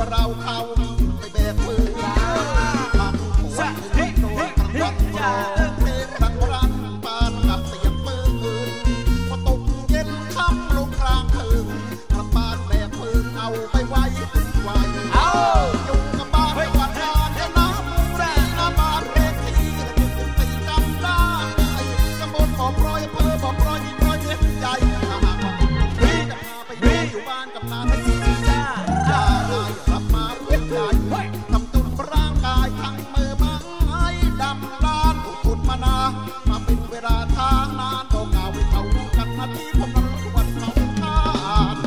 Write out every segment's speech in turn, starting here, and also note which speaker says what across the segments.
Speaker 1: เราเขาไปแบกมือทำหัวให้โดนทั้งวัดรอเพลงดังรันปานกับเสียงปืนพอตกเย็นค่ำลงกลางคืนกลับบ้านแบกปืนเอาไปไว้ไว้อยู่กับบ้านจังหวัดกาญจนบุรีนะบ้านเลขที่ตีจำได้ตำบลบ่อพลอยอำเภอบ่อพลอยมีพลอยเม็ดใหญ่ถ้าหากว่าพี่จะพาไปอยู่บ้านกับนาทัศน์อย่าได้รับมาเพื่อใหญ่ทำตุนร่างกายทั้งมือไม้ดำด้านขุดมานามาเป็นเวลาทางนานบอกกล่าวให้เขารู้กันนาทีพวกเราทุกวันเขาทาน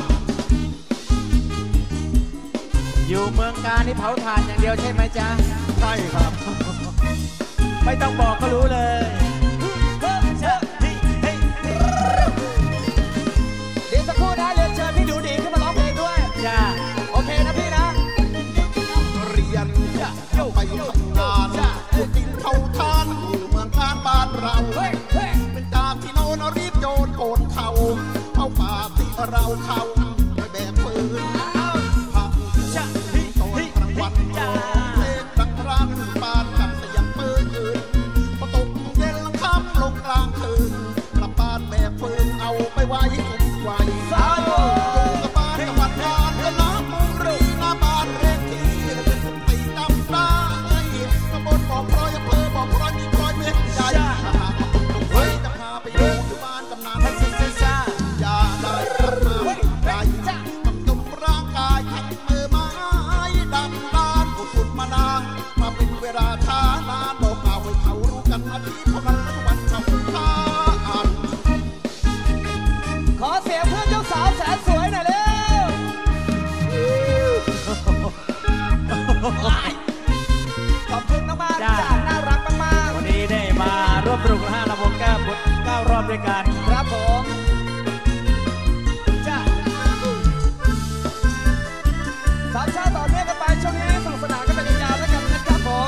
Speaker 2: อยู่เมืองการนี่เผาถ่านอย่างเดียวใช่ไหมจ๊ะ
Speaker 1: ใช่ครับ
Speaker 2: ไม่ต้องบอกก็รู้เลยเดี๋ยวสักครู่นะเรียนเชิญพี่ดูดีขึ้นมาร้องเพลงด้วยจ้าโอเคนะพี่นะ
Speaker 1: เรียนไปทำงานผู้กินเขาทานอยู่เมืองการบ้านเราเป็นการที่โน่นรีบโยนโกนเขาเข้าป่าที่เราเขาไปแบกปืนพักตอนกลางวันเพลงดังรันปานกับเสียงปืนพอตกเย็นลังค่ำลงกลางคืนกลับบ้านแบกปืนเอาไปไว้ไว้อยู่กับบ้านจังหวัดกาญจนบุรีนะบ้านเลขที่ตีจำได้ตำบลบ่อพลอยอำเภอบ่อพลอยมีพลอยเม็ดใหญ่ถ้าหากว่าต้องเคยจะพาไปอยู่บ้านกำนันอย่าได้รับมาใหญ่ทำตุ่มร่างกายทั้งมือไม้ดำด้านขุดมานานมาเป็นเวลาช้านานบอกกล่าวให้เขารู้กันอาทิตย์เท่านั้นทุกวันเขาทาน
Speaker 2: ขอเสียงเพื่อนเจ้าสาวแสนสวยหน่อยเร็วขอบคุณมากๆจ้าน่ารักมากๆวันนี้ได้มาร่วมสนุก5 ลำวงแก้บน9 รอบด้วยกันครับผมจ้าสามชาติต่อเนื่องกันไปช่วงนี้สนุกสนานกันไปยาวๆแล้วกันนะครับผม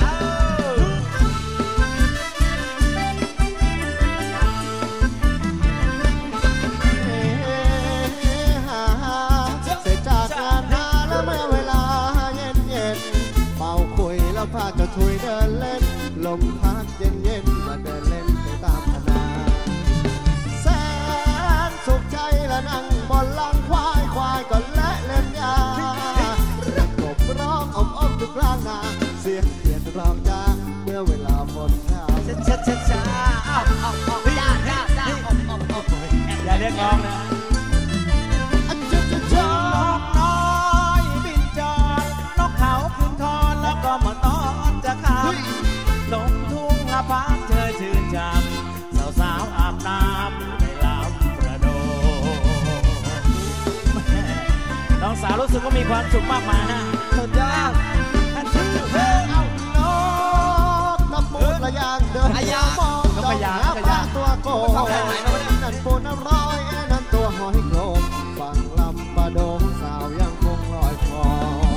Speaker 1: เสร็จจากงานหาแล้วเมื่อเวลาเย็นเป่าคุยแล้วพาเจ้าถุยเดินเล่นลมพัดเย็นมาเดินเล่นไปตามคณะแสนสุขใจและนั่งบนลังควายก็และเล่นยาเรียกกบร้องอ้อมทุกลางนาเสียงเขียนร้องจ้าเมื่อเวลาฝนข้าว
Speaker 2: ช้าอย่าเรียกร้องนะนกน้อยบินจอดนกเขาขึ้นคอนแล้วก็มาตอนจะขับลงทุ่งละพักเธอชื่นชมสาวอาบน้ำในลำประโดน้องสาวรู้สึกว่ามีความสุขมากมายนะสุดยอด
Speaker 1: นกน้ำปูระยางเดินมองดอกน้ำปลาตัวโกนั่นปูน้ำร้อยนั่นตัวหอยโขงฟังลำปะโดงสาวยังคงลอยคอ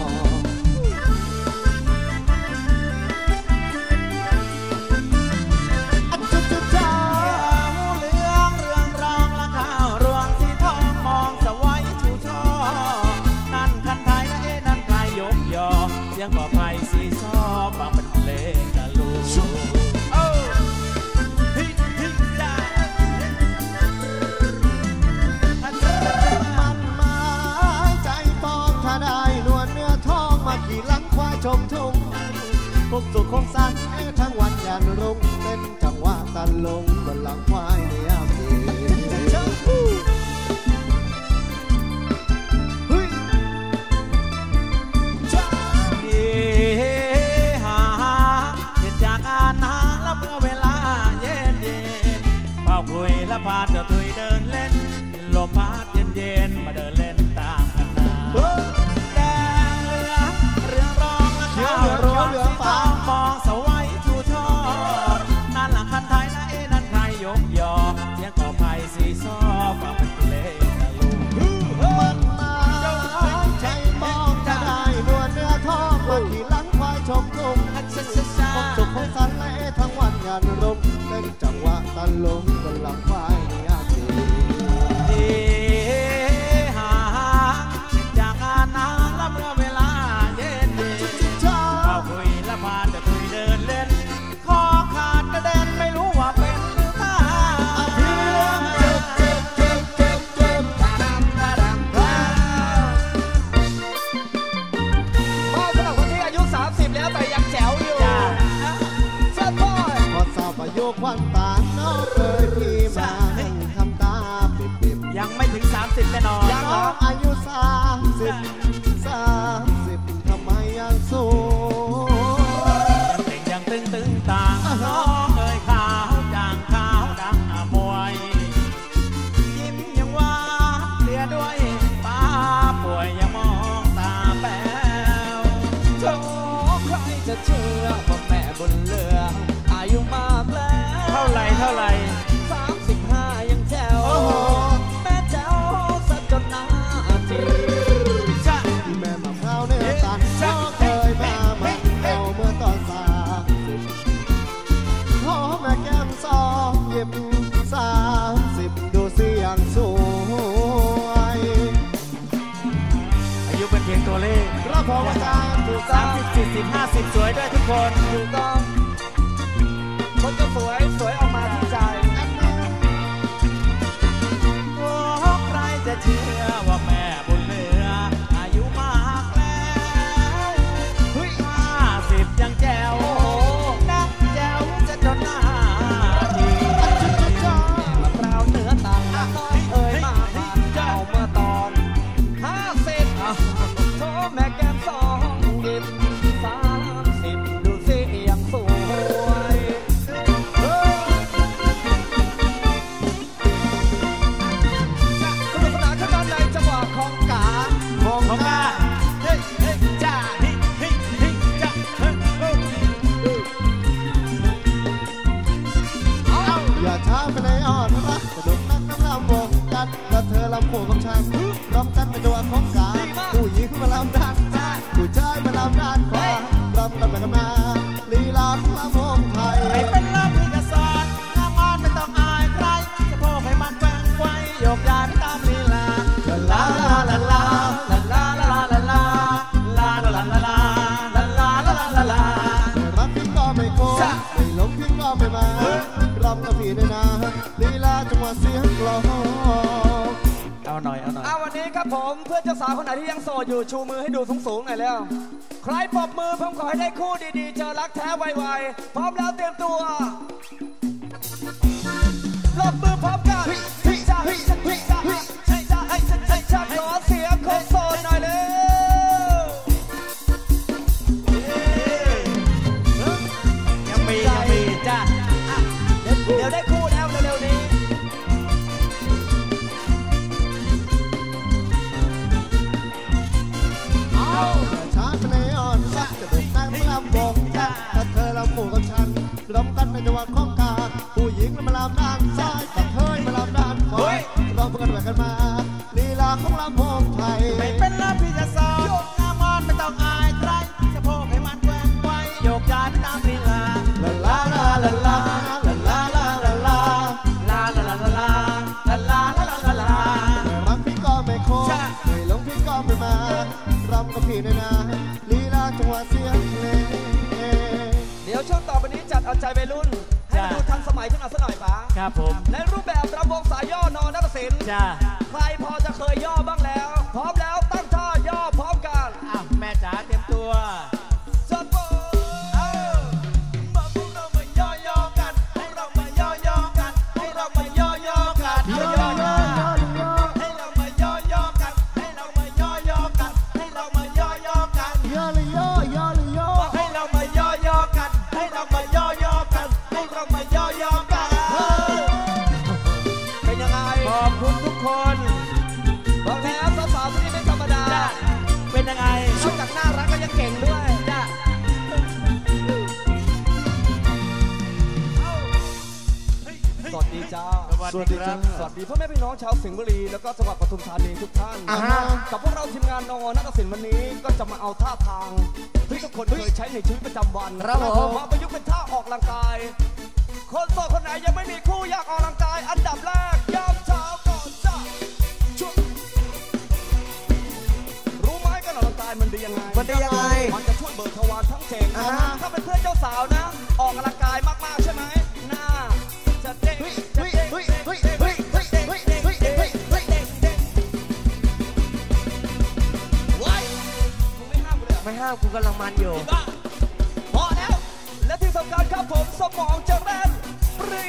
Speaker 2: จ้าเรื่องรองละข้าวรวงสีทองมองสวยชูช่อนั่นคันไทยและนั่นใครยกยอเสียงบ่อไผ่สีซ้อฟังเป็นเพลงกะลู
Speaker 1: ขี่หลังควายชมทุ่งพวกสุขคงสันทั้งวันยันรุ่งเต้นจังหวะตันลงบนหลังควายในยามดี
Speaker 2: จากงานหาแล้วเมื่อเวลาเย็นเป่าคุยและพาเธอถุยเดินเล่นลมพัดเย็นมาเดินเล่นตามกันนามองสวัยชูช่อนั่นหลังคันไทยนะนั่นใครยกยอเสียงก่อไผ่สีซ้อฟังเป็นเพลงตะลุ
Speaker 1: มันมาใจมองจะได้นวลเนื้อทองมาขี่หลังควายชมทุ่งพบสุขของสันและทั้งวันงานรุ่งเต้นจังหวะตันลงบนหลังควายในยามดี
Speaker 2: จากงานนานแล้วเมื่อเวลาเย็
Speaker 1: ดูควันตาน้องเคยพี่มาทำตาปิบ
Speaker 2: ยังไม่ถึง30แน่นอน
Speaker 1: ยังน้องอายุ30ทำไมยังสวย
Speaker 2: ยังเต่งยังตึงต่างน้องเอ่ยขาวจางขาวดังมวยยิ้มยังหวานเสียด้วยป้าป่วยยังมองตาแป๋วโธ่ใครจะเชื่อว่าแม่บุญเหลืออายุมากแล้วเท่าไหร่35ยังแจ๋วแม่แจ๋วซะจนหน้าจี
Speaker 1: แม่มะพร้าวเนื้อตันน้องเคยมามันเอาเมื่อตอน30ขอแม่แก้มซองหยิบ30ดูเสียงสวย
Speaker 2: อายุเป็นเพียงตัวเลข
Speaker 1: รับพออาจารย์ถูกต้อง
Speaker 2: 30 40 50สวยด้วยทุกคน
Speaker 1: ถูกต้องคนก็สวยออกมาที่ใจ
Speaker 2: ใครจะเชื่อว่าแม่บุญเหลืออายุมากแล้ว50ยังแจ๋วนักแจ๋วจะจนหน้าทีมะพร้าวเนื้อต่างน้อยเอ่ยมาผ่านเอาเมื่อตอน50โธ่แม่แก้มสองดิบ30ดูสิยังสวย
Speaker 1: ช้าไปเลยอ่อนรักสนุกนักน้ำลำวงกันและเธอลำโผกับฉันรำกันเป็นตัวของกาผู้หญิงมาลำด้านซ้ายผู้ชายมาลำด้านขวารำกันไปกันมาลีลาของลำวงไทย
Speaker 2: ไม่เป็นลำพิกษานงามงอนไม่ต้องอายใครจะพกให้มันแกว่งไกวโยกย้ายไปตามลีลาลาลาลาลาลาลาลาลาลาลาลาลาลาลาลาลาลา
Speaker 1: รักพี่ก็ไม่โกงไม่หลงพี่ก็ไม่มารำกับพี่ในนาลีลาจังหวะเสียงกลอง
Speaker 2: เอาหน่อย
Speaker 3: วันนี้ครับผมเพื่อนเจ้าสาวคนไหนที่ยังโสดอยู่ชูมือให้ดูสูงๆหน่อยแล้วใครปรบมือผมขอให้ได้คู่ดีๆเจอรักแท้ไวๆพร้อมแล้วเตรียมตัวปรบมือพร้อมกันขอเสียงคนโสดหน่อยเลย
Speaker 2: ยังมีจ้า
Speaker 3: เดี๋ยวได้คู่แล้วเร็วๆนี้
Speaker 1: ช้าไปเลยอ่อนรักจะเป็นนางมาลำวงกันถ้าเธอลำหมู่กับฉันรำกันในจังหวะของกาผู้หญิงมาลำด้านซ้ายกับเธอมาลำด้านขวารำกันไปกันมาลีลาของลำวงไทย
Speaker 2: ไม่เป็นลำพิจารณางามอนไม่ต้องอายใครจะพกให้มันแกว่งไกวโยกย้ายไปตามลีลาลาลาลาลาลาลาลาลาลาลาลาลาลาลาลาลาลา
Speaker 1: รักพี่ก็ไม่โค้งไม่หลงพี่ก็ไม่มารำกับพี่ในนาลีลาจังหวะเสียงเพลง
Speaker 3: เดี๋ยวช่วงต่อไปนี้จัดเอาใจวัยรุ่นให้ดูทันสมัยขึ้นมาสักหน่อยป๋า
Speaker 2: ครับผม
Speaker 3: ในรูปแบบรำวงสายย่อนอนนักศิลป์ใครพอจะเคยย่อบ้างแล้วพร้อมแล้วตั้งท่าย่อพร้อมกัน
Speaker 2: แม่จ๋าเตรียมตัว
Speaker 3: จัดมาพวกเรามาย่อกันให้เรามาย่อกันให้เรามาย่อกันให้เรามาย่อกันให้เรามาย่อกันให้เรามาย่อกัน
Speaker 1: ย่อเลยย่
Speaker 3: ให้เรามาย่อกันให้เรามาย่อกันให้เรามาย่อกันเป็นยังไง
Speaker 2: ขอบคุณทุกคน
Speaker 3: บอกแล้วสาวๆที่นี่ไม่ธรรมดา
Speaker 2: เป็นยังไง
Speaker 3: นอกจากน่ารักก็ยังเก่งด้วยจ้ะสวัสดีจ้า
Speaker 2: สวัสดีครับ
Speaker 3: สวัสดีพ่อแม่พี่น้องชาวสิงห์บุรีแล้วก็จังหวัดปทุมธานีทุกท่านกับพวกเราทีมงานนนาฏศิลป์วันนี้ก็จะมาเอาท่าทางที่ทุกคนเคยใช้ในชีวิตประจำวันมาประยุกต์เป็นท่าออกกำลังกายคนโสดคนไหนยังไม่มีคู่อยากออกกำลังกายอันดับแรกยามเช้าก่อนจ้ารู้ไหมการออกกำลังกายมันดียังไงมันจะช่วยเบิกทวารทั้งเจ็ดถ้าเป็นเพื่อนเจ้าสาวนะออกกำลังกายมากๆใช่ไหมหน้าจะเด้ง
Speaker 2: ไม่ห้ามกูกำลังมันอยู่
Speaker 3: พอแล้วและที่สำคัญครับผมสมองจะแล่นรี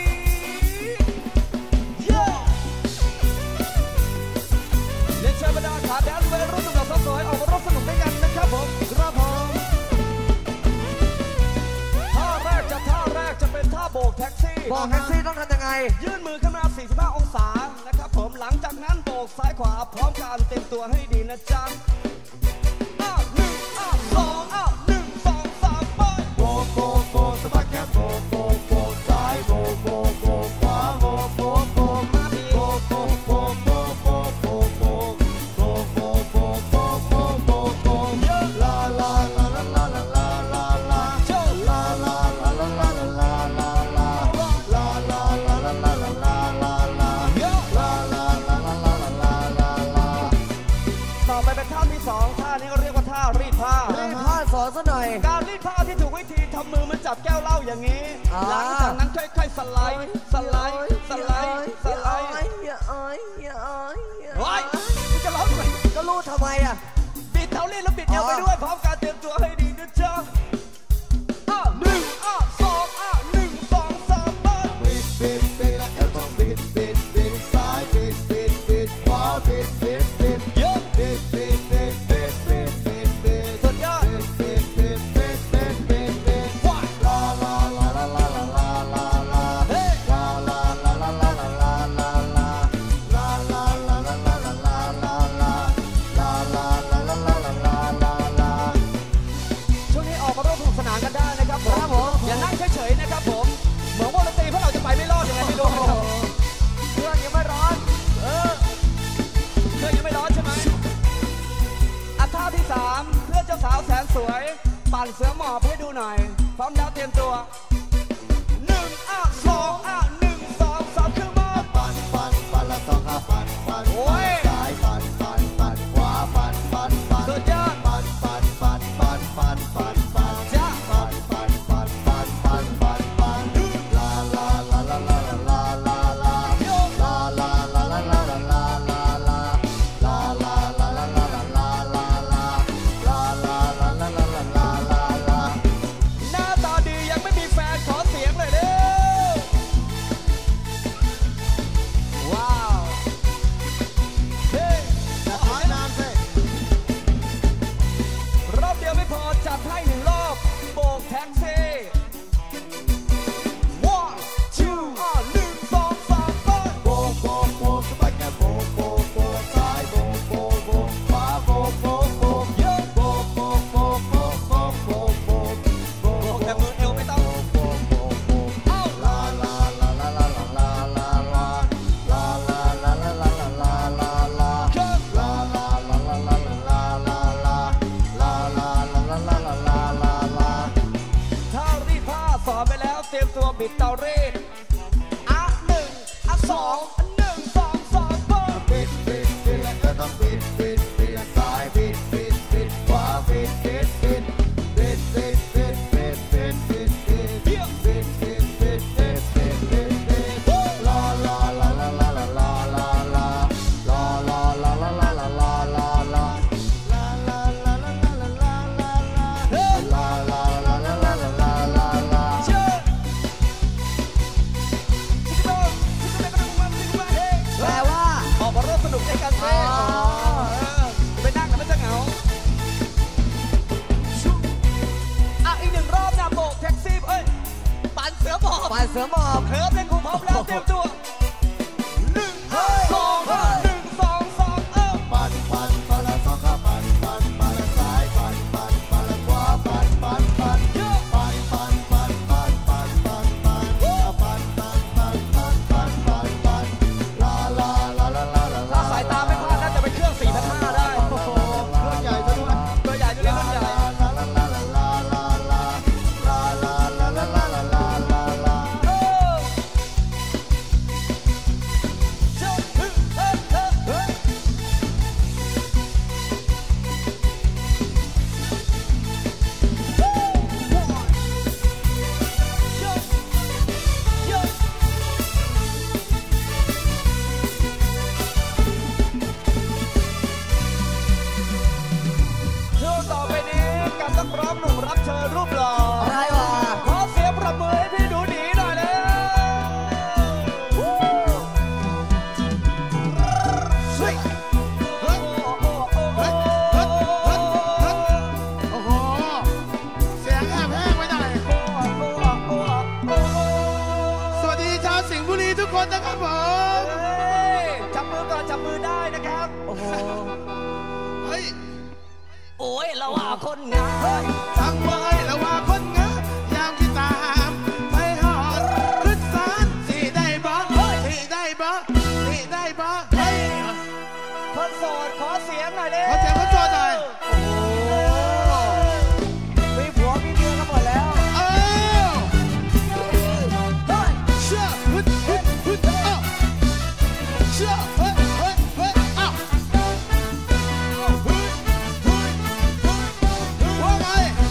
Speaker 3: เรียนเชิญบรรดาขาแดนวัยรุ่นหนุ่มสาวสวยออกมาร่วมสนุกด้วยกันนะครับผมครับผมท่าแรกจะเป็นท่าโบกแท็กซี่
Speaker 2: โบกแท็กซี่ต้องทำยังไง
Speaker 3: ยื่นมือขึ้นมา45องศานะครับผมหลังจากนั้นโบกซ้ายขวาพร้อมกันเต็มตัวให้ดีนะจ๊ะการรีดผ้าที่ถูกวิธีทำมือมันจับแก้วเหล้าอย่างนี้หลังจากนั้นค่อยๆสไลด์เฮ้ยมึงจะร้องทำไม
Speaker 2: ก็รู้ทำไมอ่ะ
Speaker 3: บิดเท้าเล่นแล้วบิดเอวไปด้วยพร้อมการเตรียมตัวให้ดีนะจ๊ะ1 2 3
Speaker 1: บิดแล้วเอวต้องบิดซ้ายบิดขวาบิด
Speaker 3: เยอะสุดยอดช่วงนี้ออกมาร่วมสนุกสนานกันได้นะครับผมอย่านั่งเฉยๆนะครับผมเหมือนว่าดนตรีพวกเราจะไปไม่รอดยังไงไม่รู้นะครับเครื่องยังไม่ร้อนเครื่องยังไม่ร้อนใช่ไหมท่าที่3เพื่อนเจ้าสาวแสนสวยปั่นเสือหมอบให้ดูหน่อยพร้อมแล้วเตรียมตัว1 2 3ขึ้นมา
Speaker 1: ปั่นแล้วต้องปั่นซ้ายปั่นขวาปั่น
Speaker 3: สุดยอด
Speaker 1: ปั่น
Speaker 3: จ้าบิดเตารีด1 2
Speaker 1: บิดแล้วก็ต้องบิดซ้ายบิดขวาบิด
Speaker 3: ไปนั่งกันไม่จะเหงาอีก1 รอบนะโบกแท็กซี่ปั่นเสือหมอบเคิร์ฟเล่นคู่พร้อมแล้วเตรียมตัว1 2
Speaker 1: ปั่นแล้วต้องปั่นแล้วซ้ายปั่นแล้วขวาปั่น
Speaker 3: ถ้าสายตาไม่พลาดน่าจะเป็นเครื่อง4,500ได้
Speaker 1: รุ่นใหญ่ซะด้วย
Speaker 3: ตัวใหญ่อยู่ในรุ่นใหญ่อ้ยเราว่าคนงาม
Speaker 1: สั่งไว้แล้วว่าคนงามยามที่ตามไปหอดขึ้นศาลสิได้บ่สิได้บ่สิได้บ่เฮ้ย
Speaker 3: คนโสดขอเสียงหน่อยดิ
Speaker 1: ขอเสียงคนโสดหน่อย
Speaker 3: มีผัวมีเมียกันหมดแล้ว
Speaker 1: เชื่อฮึดฮึดฮึดเชื่อเฮ้ยเฮ้ยเฮ้ยว่าไง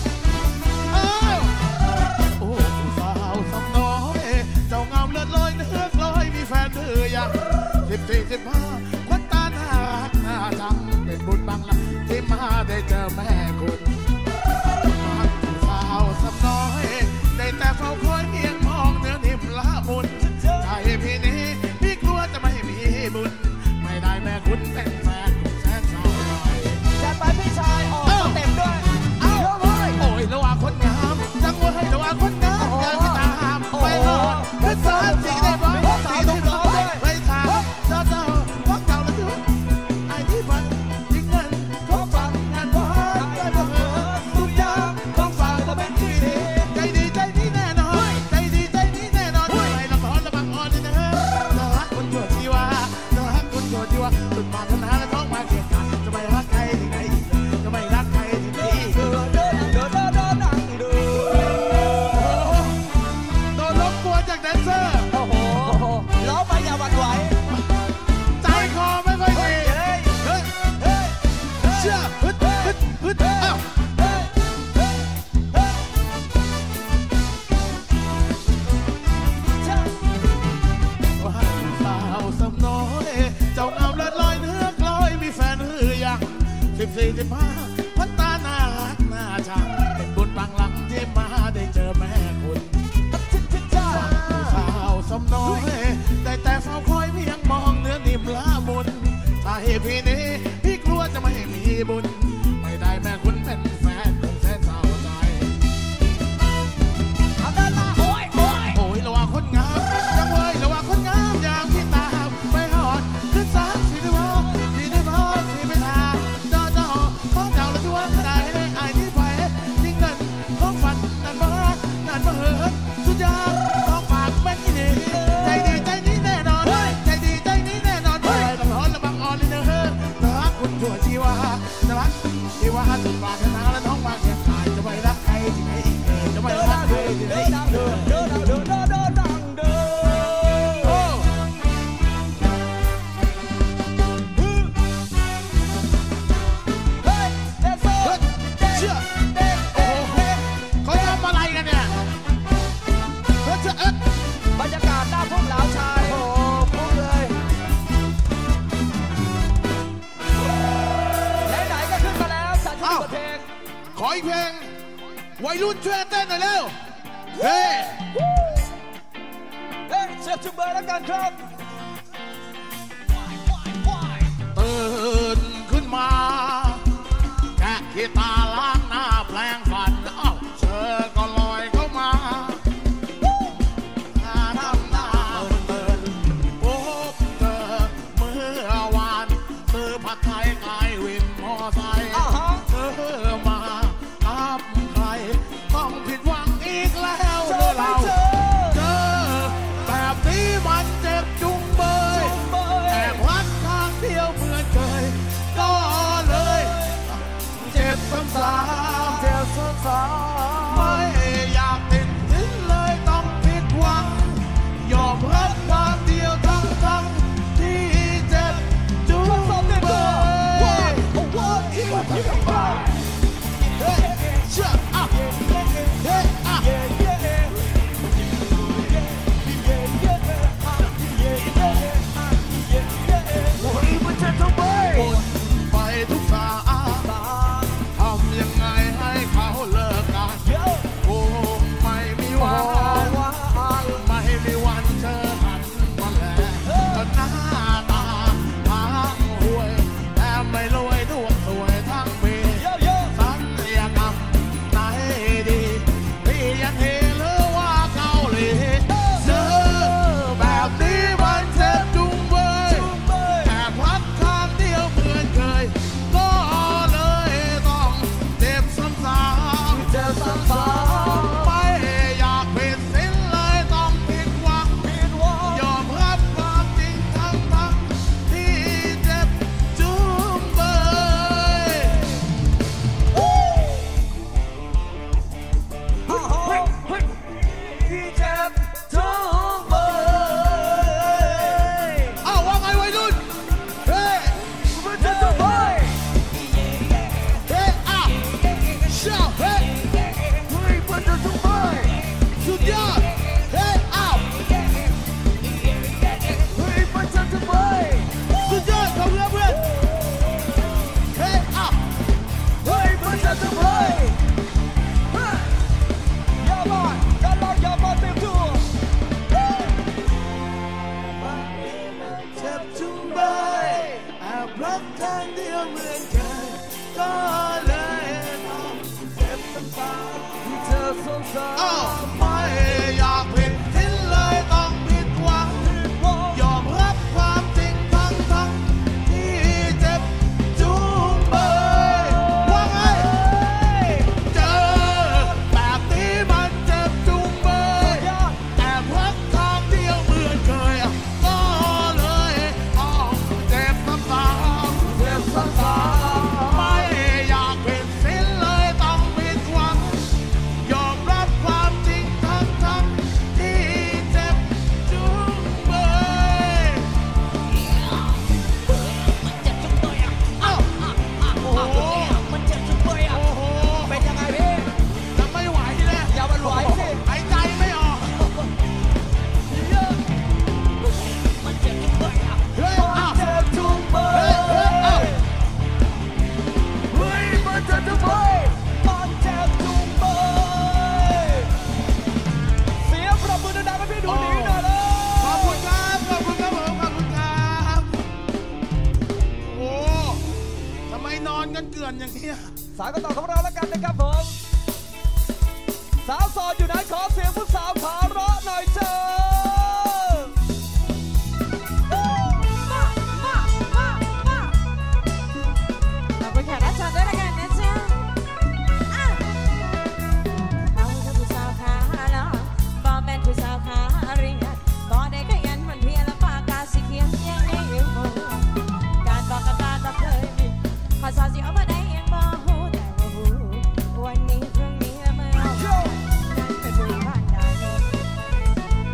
Speaker 1: โอ้สาวสำน้อยเจ้างามเลิศลอยเนื้อลอยมีแฟนเธออย่าง14-15คนตาน่ารักน่าชังเป็นบุญบังละที่มาได้เจอแม่คุณสาวสำน้อยได้แต่เฝ้าคอยเพียงมองเนื้อนิ่มละมุนใจพี่นี้พี่กลัวจะไม่มีบุญไม่ได้แม่คุณเป็นแฟนแสนสาว
Speaker 3: จัดไปพี่ชายออกสเต็ปด้วย
Speaker 1: โอ้ยระหว่างคนงามจังว่าให้ระหว่างคนงามอยากไปตามไปหอดขึ้นศาลสีได้บ่สีได้บ่ไปถามเจ้าพักเก่าแล้วด้วยไอ้ที่ฝันทิ้งเงินท้องฝันงานบ้านได้บ่เหอะทุกอย่างท้องฝันก็เป็นที่ดีใจดีใจนี้แน่นอนใจดีใจนี้แน่นอนไม่ละครละบังอ่อนเลยนะรักคนชั่วชีวารักคนชั่วชีวาสุดปรารถนาและท้องมาเกียรติกันจะไม่รักใครที่ไหนจะไม่รักใครที่นี่โดนลบกลัวจากแดนเซอร์
Speaker 3: โอ้โหล้อไปอย่าหวั่นไหว
Speaker 1: ใจคอไม่ค่อยดีเชื่อฮึดฮึดฮึดอ้าวสาวสำน้อยเจ้างามเลิศลอยเนื้อกลอยมีแฟนหรือยัง14-15พันตาหน้ารักหน้าชังเป็นบุญบางหลังที่มาได้เจอแม่คุณสาวสำน้อยได้แต่เฝ้าคอยเพียงมองเนื้อนิ่มละมุนถ้าเหตุพี่นี้พี่กลัวจะไม่มีบุญไม่ได้แม่คุณเป็นแฟนของแสนสาวใจโอ้ยระหว่างคนงามจังเว้ยระหว่างคนงามอย่างที่ตามไปหอดขึ้นศาลสีได้บ่สีไม่ทาเจ้าท้องเจ้าละชั่วได้ไอ้ที่ไปทิ้งเงินท้องฝันนั่นบ่เหอะสุดยอดท้องฝากเป็นที่ดีใจดีใจนี้แน่นอนใจดีใจนี้แน่นอนละร้อนละบังอ่อนเลยนะรักคุณชั่วชีวารักชีวาสุดปรารถนาและท้องฝากแค่ตายจะไม่รักใครที่ไหนอีกจะไม่รักใครที่ไหนอีก
Speaker 3: บรรยากาศหน้าพุ่มเหลาชายโอ้พุ่งเลยไหนๆก็ขึ้นมาแล้วจัดขึ้นบทเพลง
Speaker 1: ขออีกเพลงวัยรุ่นช่วยเต้นหน่อยเร็วเฮ้
Speaker 3: เสียบจุดเบอร์แล้วกันครับ
Speaker 1: ตื่นขึ้นมาแกะขี้ตาล้างหน้าแปลงฟันเธอก็ลอยเข้ามาผัดไทยกายวินมอไซค์เธอมาทับใครต้องผิดหวังอีกแล้วเราเจอแบบนี้มันเจ็บจุงเบยแอบรักทางเดียวเหมือนเคยก็เลยเจ็บซ้ำๆไม่อยากติดทิ้งเลยต้องผิดหวังยอมรับทางเดียวทั้งที่เจ็บจุงเบยไปทุกสาทำยังไงให้เขาเลิกกันคงไม่มีวันเจอกันมาแล้วหน้าตาทางห่วยแต่ไม่รวยดวงสวยทั้งปีไม่อยากผิดทิ้นเลยต้องผิดหวังยอมรับความจริงทั้งที่เจ็บจุงเบยว่าไงเจอแบบนี้มันเจ็บจุงเบยแอบรักทางเดียวเหมือนเคยก็เลยเจ็บซ้ำๆเจ็บซ้ำๆไม่อยากผิดสิ้นเลยต้องผิดหวังยอมรับความจริงทั้งที่เจ็บจุงเบย
Speaker 2: มันเจ็บจุงเบยอ่ะโอ้โหมันเจ็บจุงเบยอ่ะเป็นยังไงพี่
Speaker 1: จะไม่ไหวเลย
Speaker 2: อย่ามันไหวสิ
Speaker 1: หายใจไม่ออก
Speaker 2: มันเจ็บจุงเบยอ่ะ
Speaker 1: มันเจ็บจุงเบยมันเจ็บจุงเบย
Speaker 2: มันเจ็บจุงเบยเสียงปรบมือดังๆให้พี่ดูดีหน่อยเลย
Speaker 1: ขอบคุณครับขอบคุณครับผมขอบคุณครับโอ้ทำไมนอนกันเกลื่อนอย่างนี้
Speaker 3: สายกันต่อของเราแล้วกันนะครับผมสาวโสดอยู่ไหนขอเสียงผู้สาวขาเราะหน่อยเจ้า
Speaker 4: ขอบคุณแขกรับเชิญด้วยละกันนะจ๊ะเอาเธอผู้สาวขาล้อบ่แม่นผู้สาวขาเรียนบ่ได้ขยันมันเพียรและปากกาสีเขียวยังได้อยู่หมู่การบอกกับตาตาเคยมีขอสาวสิเอามาได้ยังบ่ฮู้แต่ว่าฮู้วันนี้พรุ่งนี้เมื่อเอานั่นเป็นบุญบ้านใด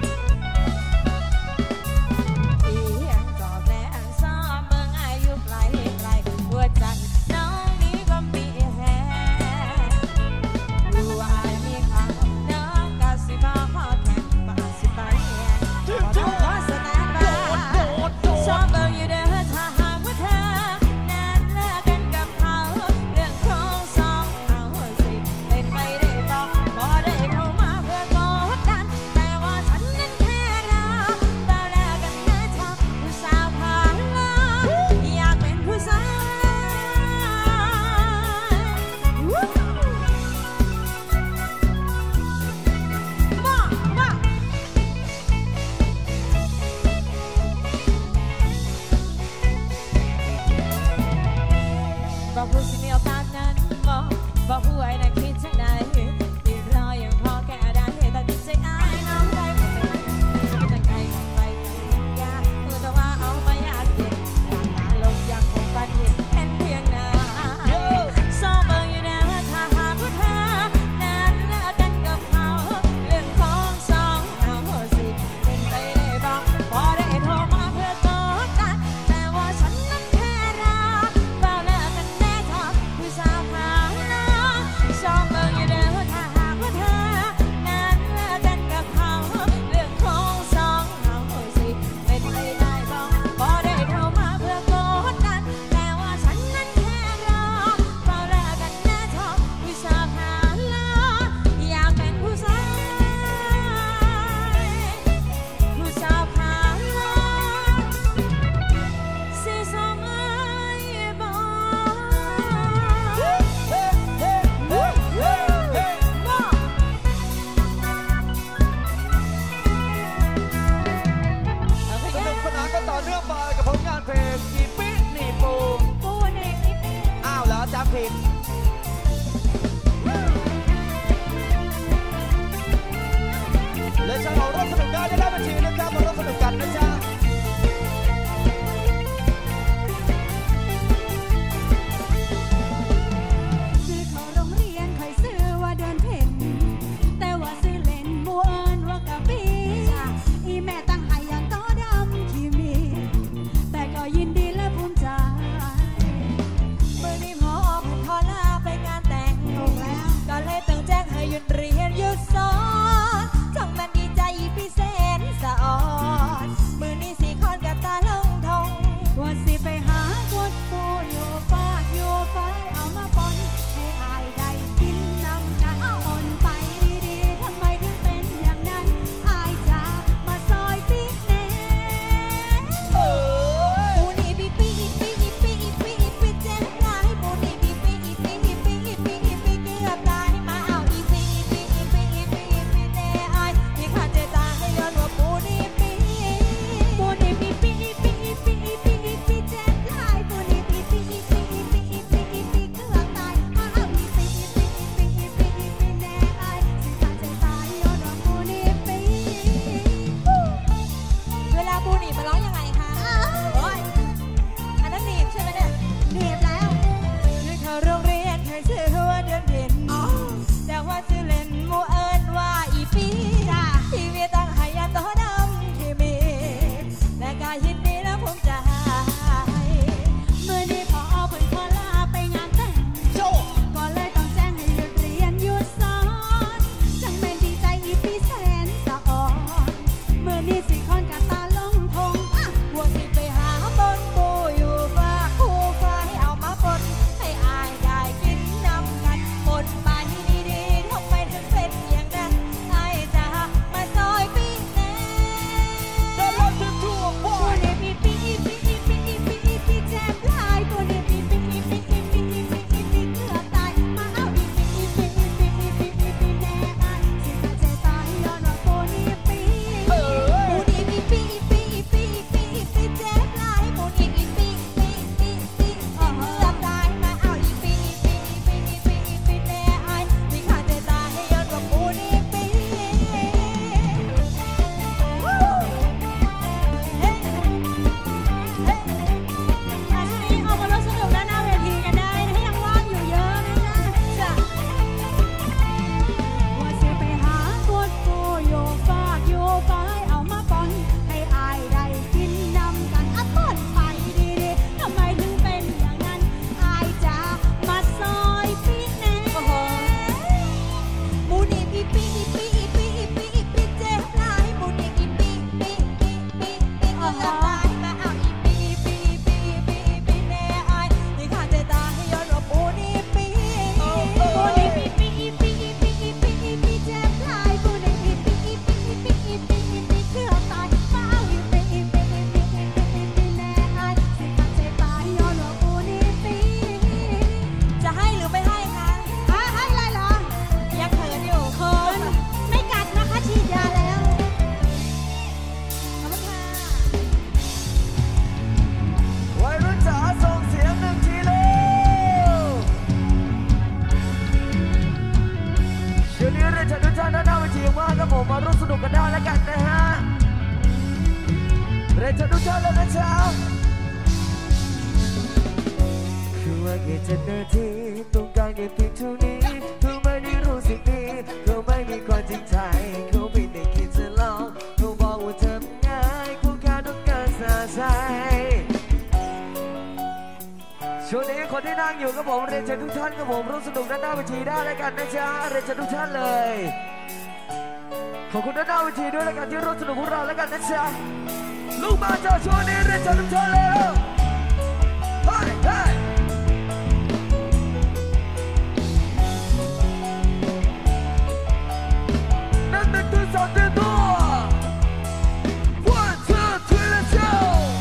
Speaker 2: ผมมาร่วมสนุกกันได้แล้วกันนะฮะเรียนเชิญทุกท่านเลยนะจ๊ะคือว่าแค่7 นาทีต้องการแค่เพียงเท่านี้เขาไม่ได้รู้สึกดีเขาไม่มีความจริงใจเขาไม่ได้คิดจะลองเขาบอกว่าเธอง่ายเขาแค่ต้องการสะใจช่วงนี้คนที่นั่งอยู่กับผมเรียนเชิญทุกท่านกับผมร่วมสนุกด้านหน้าเวทีได้แล้วกันนะจ๊ะเรียนเชิญทุกท่านเลยขอบคุณด้านหน้าเวทีด้วยแล้วกันที่ร่วมสนุกพวกเราแล้วกันนะจ๊ะลูกมาจากช่วงนี้เรียนเชิญทุกท่านเลยเฮ้ยเฮ้ยนั่นเป็นตัวสองตัว One, two, three, let's go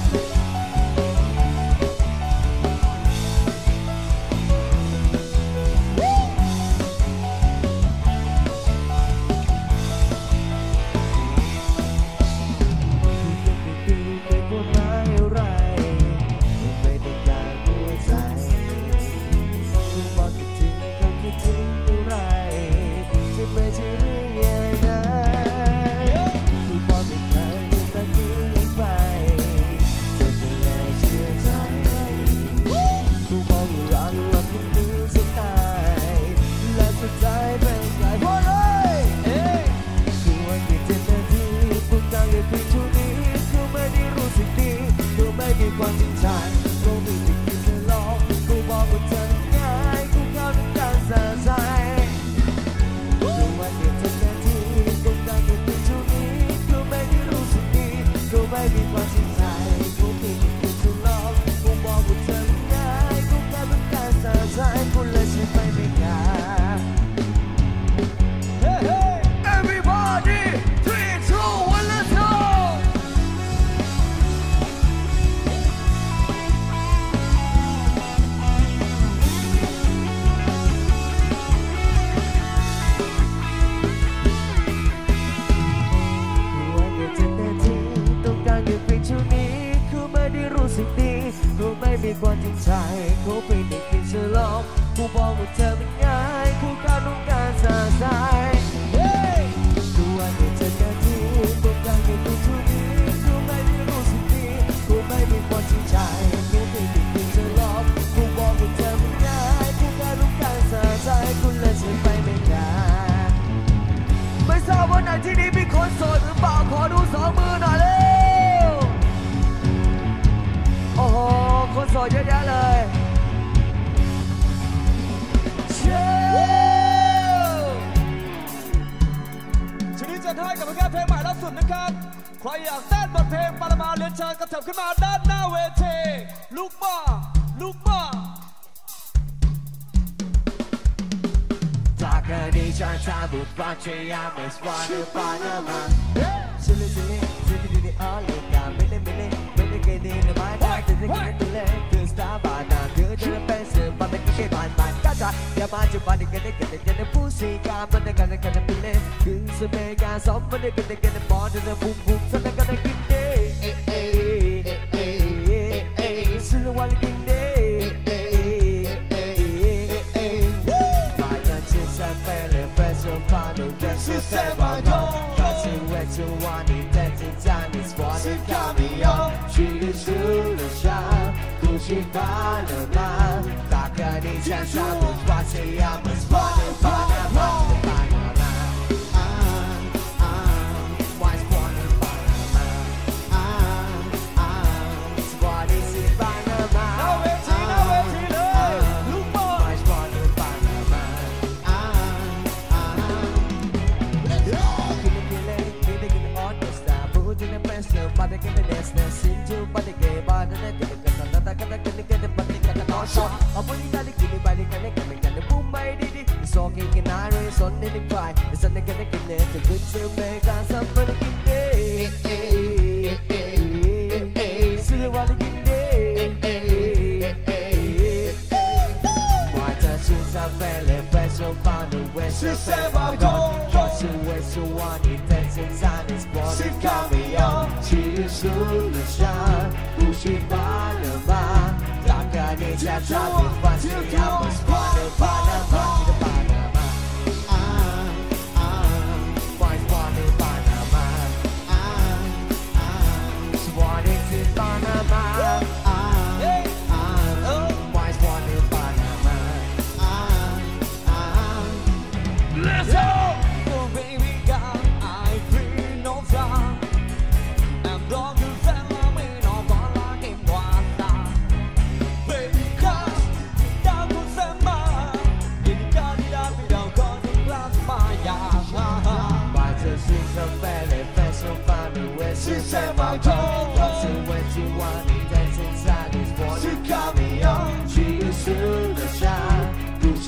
Speaker 2: ความจริงใจกูไม่ได้คิดจะลองกูบอกว่าเธอง่ายกูเข้าถึงการสะใจกูว่าแค่7 นาทีกูได้แค่เพียงเท่านี้กูไม่ได้รู้สึกดีกูไม่มีความจริงใจกูไม่ได้คิดจะลองกูบอกว่าเธอง่ายกูเข้าถึงการสะใจกูเลยใช้ไปไม่กล้า Everybody 3, 2, 1 let's goรู้สึกดีกูไม่มีความจริงใจกูไม่ได้คิดจะลองกูบอกว่าเธอมันง่ายกูแค่ต้องการสะใจกูว่าแค่7 นาทีต้องการแค่เพียงเท่านี้กูไม่ได้รู้สึกดีกูไม่มีความจริงใจกูไม่ได้คิดจะลองกูบอกว่าเธอมันง่ายกูแค่ต้องการสะใจกูเลยใช้ไปไม่กล้าไม่ทราบว่าไหนที่นี้มีคนโสดหรือเปล่าขอดู2 มือหน่อยเลยโอ้โหคนโสดเยอะแยะเลย
Speaker 3: ทีนี้จะให้กับเพลงใหม่ล่าสุดนะครับใครอยากเต้นบทเพลงปารามาเรียนเชิญกระเถิบขึ้นมาด้านหน้าเวทีลูกมาลูกมา
Speaker 2: จากอดีตฉันทำบุญปัจจัยาไม่สวรรค์ปานามาซิลิซิลิซิลิซิลิอ๋อเล่นกันไม่เล่นไม่เล่นไม่เล่นกันดีนะไม่ได้แต่จะกินตัวเล็กคือสตาร์บานาคือจะเป็นสื่อมันเป็นแค่ผ่านก็จะอย่ามาจุบันกันได้กันผู้สื่อการมันได้กันเป็นเล่นคือสเปกาสมมันได้กันบอลจะบุ้มบุ้มฉันได้กันกินเด้สื่อวันกินเด้
Speaker 1: Si se va yo,
Speaker 2: casi hueso wani tenzi zani swani cambio, ci sulle sha, così panama, takani senza spazio ama swani panama, panama, why swani panama, swani si panama,
Speaker 3: no wait, look more,
Speaker 2: why swani panama. But again, the next into but again, but the next I'm putting that again by the connecting and the boom by Diddy. It's all kicking iris on the cry. It's on the connecting net to good to make us somebody day. See the one again day. My touch is a belly, pressure found the west.
Speaker 1: si se va yo,
Speaker 2: Cause you were so one, it takes inside this body.
Speaker 1: si cambio,
Speaker 2: Ci sulle sciar, usci Panama, Takani Chacha, Pasiamo, Spane, Panama, Panama. Why Spane,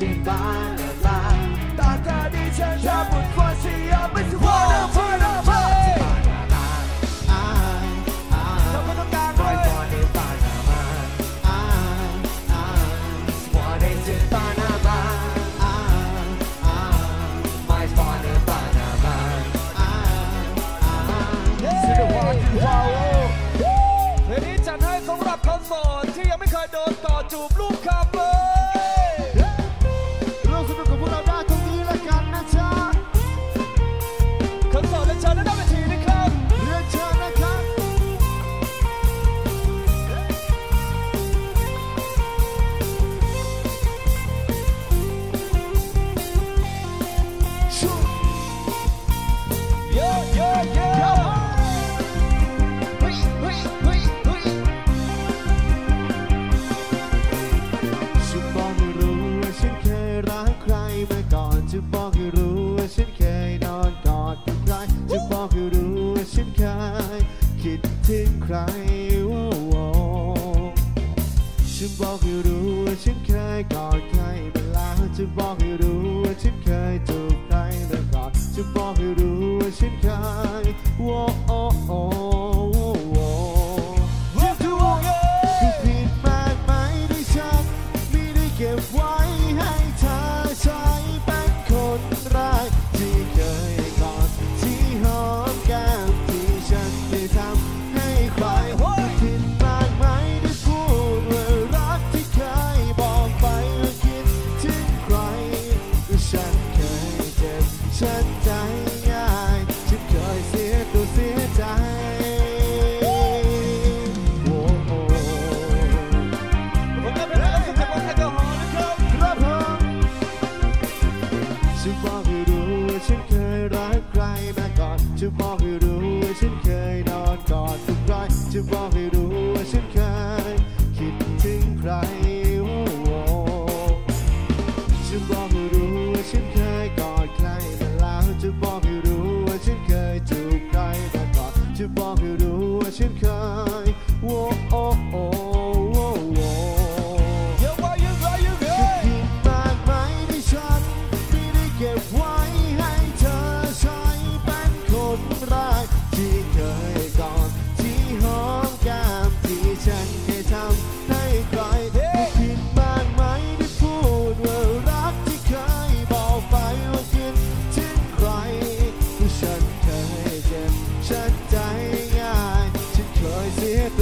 Speaker 2: Panama ตอนเธอดีฉันจะบุญฟ้าเสียไม่ถึงวันนั้นพอนะพอเราก็ต้องการด้วย
Speaker 3: เพลงนี้จัดให้สำหรับคนโสดที่ยังไม่เคยโดนต่อจูบลูกคำเลย
Speaker 1: ร่วมสนุกกับพวกเราได้ตรงนี้ละกันนะจ๊ะ
Speaker 3: คนโสดและเชิญด้านเวทีนะครับ
Speaker 1: เรียนเชิญนะครับ
Speaker 3: เยอะเยอะเยอะ
Speaker 1: ฉันบอกให้รู้ว่าฉันเคยรักใครมาก่อนจะบอกให้รู้ว่าฉันเคยนอนกอดกับใครจะบอกให้รู้ว่าฉันเคยคิดถึงใครฉันบอกให้รู้ว่าฉันเคยกอดใครมาแล้วจะบอกให้รู้ว่าฉันเคยจูบใครมาก่อนจะบอกให้รู้ว่าฉันเคยคือผิดมากไหมที่ฉันไม่ได้เก็บไว้ให้เธอใช้เป็นคนแรกที่เคยกอดที่หอมแก้มที่ฉันได้ทำให้ใครผิดมากไหมที่พูดว่ารักที่เคยบอกไปว่าคิดถึงใครฉันเคยเจ็บฉันใจง่ายฉันเคยเสียตัวเสียใจจะบอกให้รู้ว่าฉันเคยรักใครมาก่อนจะบอกให้รู้ว่าฉันเคยนอนกอดกับใครจะบอกให้รู้ว่าฉันเคยคิดถึงใครจะบอกให้รู้ว่าฉันเคยกอดใครมาแล้วจะบอกให้รู้ว่าฉันเคยจูบใครมาก่อนจะบอกให้รู้ว่าฉันเคยผิดมากไหมที่ฉันไม่ได้เก็บไว้ให้เธอใช้เป็นคนแรกที่เคยกอดที่หอมแก้มที่ฉันเคยทำให้ใครผิดมากไหมที่พูดว่ารักที่เคยบอกไปว่าคิดถึงใครฉันเคยเจ็บฉันใจง่ายฉันเคยเสียตัว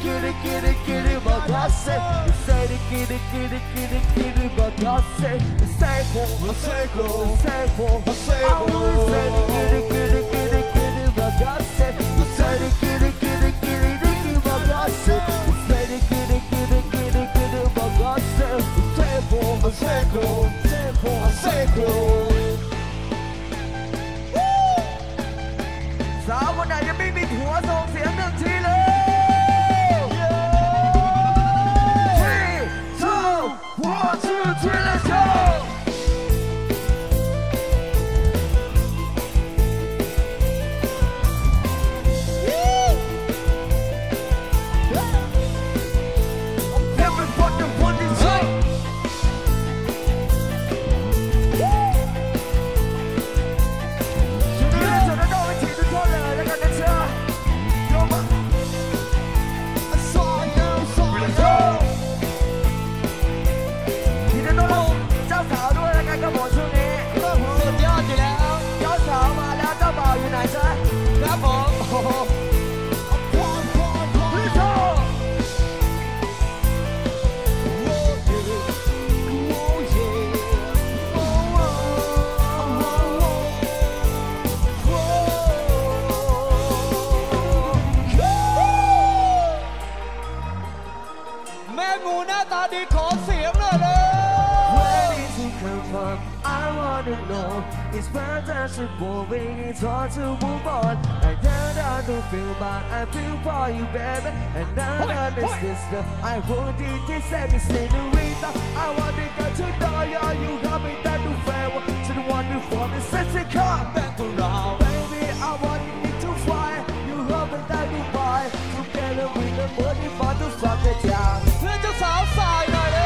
Speaker 5: kitty bagasse. Say the kitty bagasse. Say for say for say the kitty bagasse. Say the kitty bagasse. Say the kitty bagasse. Say for say for สาวคนไหนยังไม่มีผัวส่งเสียงหนึ่งทีเลย 3, 2, 1, 2, 3 let's go everybody want this song ครับผมแม่งูหน้าตาดีขอเสียงหน่อยเลย I wanna know it's fantastic moving it's hard to move on I don't to feel but I feel for you baby and now the sister I hold you this every senorita I want to get to know you got me that to fair to the one before me since it come back around baby I want you to fly you got me that to buy together with the money for to fuck it down เพื่อนเจ้าสาวสายหน่อยเลย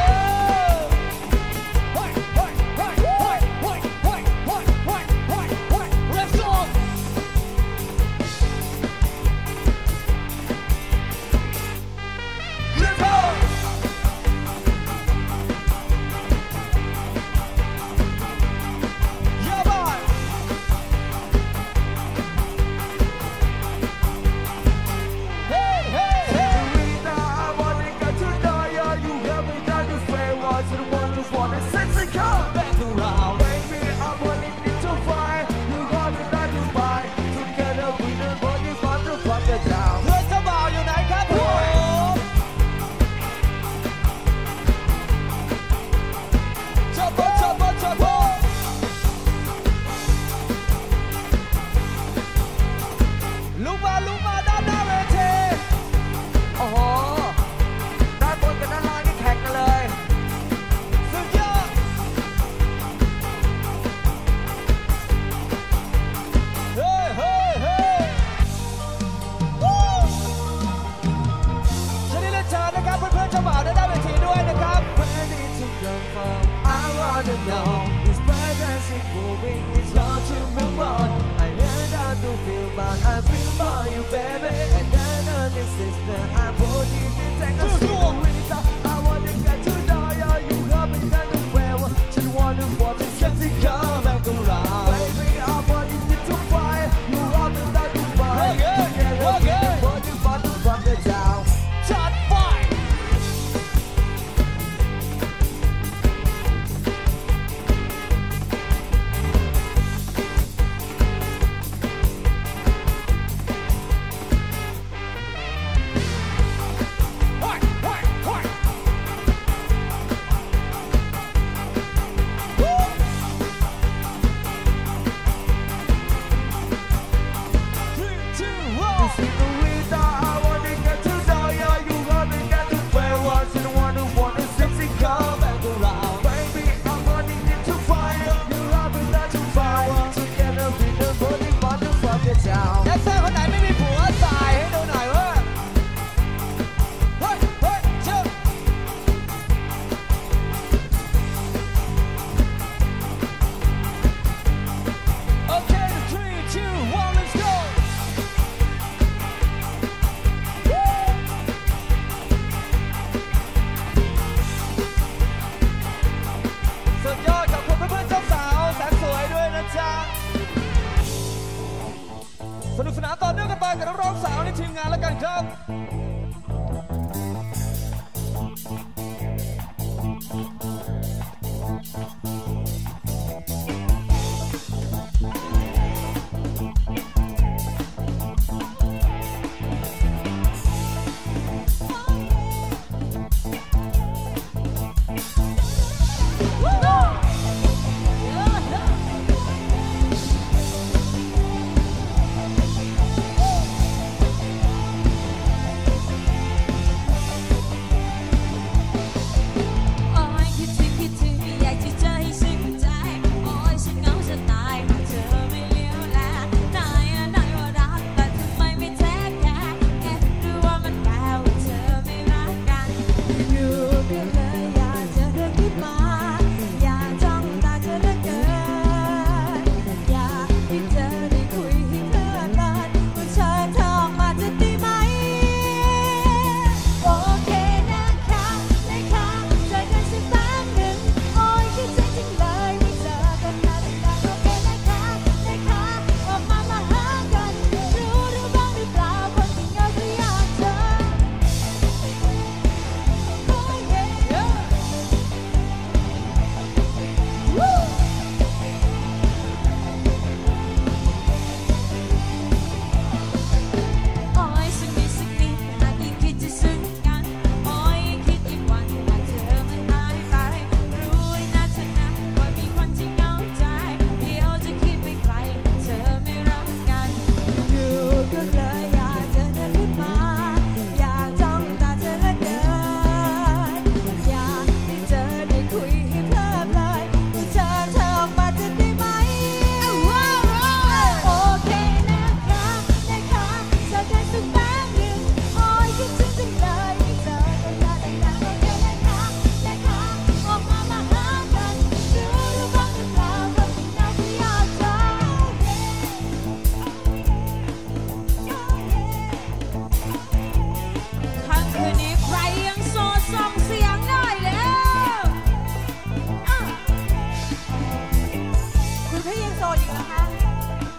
Speaker 5: สนุกสนานต่อเนื่องกันไปกับนักร้องสาวในทีมงานแล้วกันครับ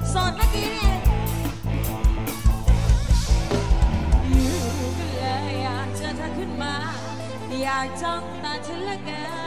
Speaker 4: สอนเมื่อกี้เนี่ยอยู่กันเลยอยากเจอเธอขึ้นมาอยากจ้องตาเธอเหลือเกิน